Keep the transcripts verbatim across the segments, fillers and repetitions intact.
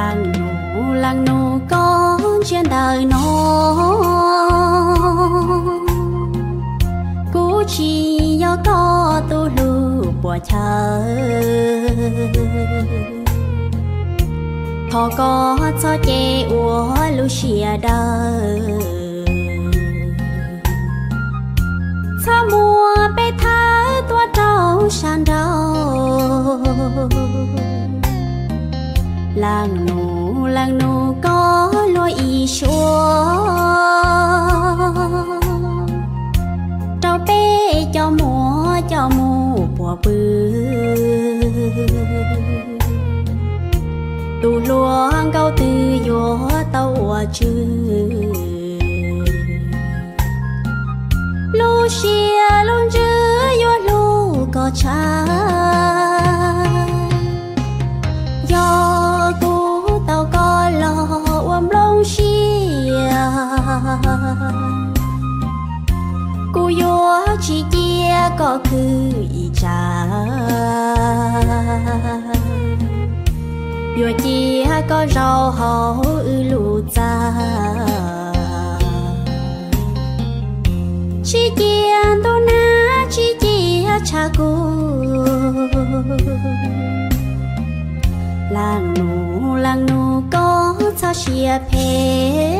làng nụ làng nụ con trên đời nó cú chi do có tu lu bỏ chờ thọ có cho chê ua lu xìa đời sa mùa bê thái tua trâu sàn đầu làng nụ làng nụ có lối y xua trâu bê cho mùa cho mù bùa bư tu lúa câu từ gió tàu chư lu xia luôn chữ gió lu có cha do cú tàu có lo ôm lông xia cú gió chỉ chia có cứ ý cha vừa chia có rau hổ ư lù cha chỉ chia tô na chỉ chia cha cô làng nụ làng nụ có sao chia phê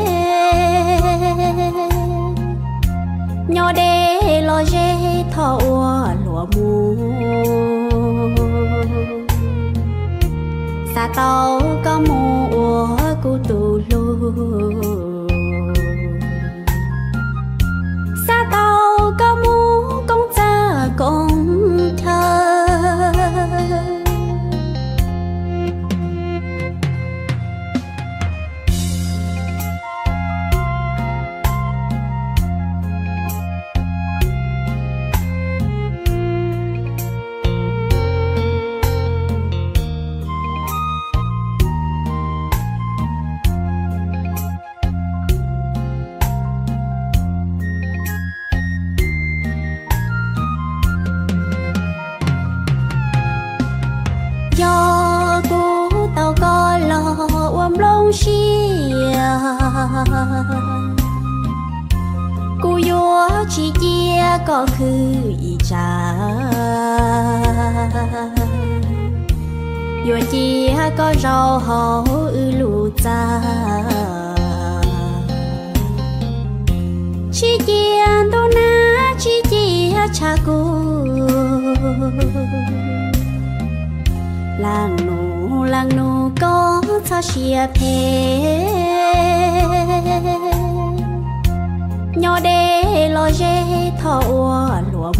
nhỏ đê lo dê thọ lúa mù sa tàu có mùa cu tù lu sa tàu có mù con cha con thơ do cú tàu có lo ôm lông xia cú gió chỉ chia có khứ ý cha vừa chia có rau hổ ư lù cha chỉ chia tô na chỉ chia cha cô làng nụ làng nụ có sao xìa phê nhỏ đê lo dê thọ lúa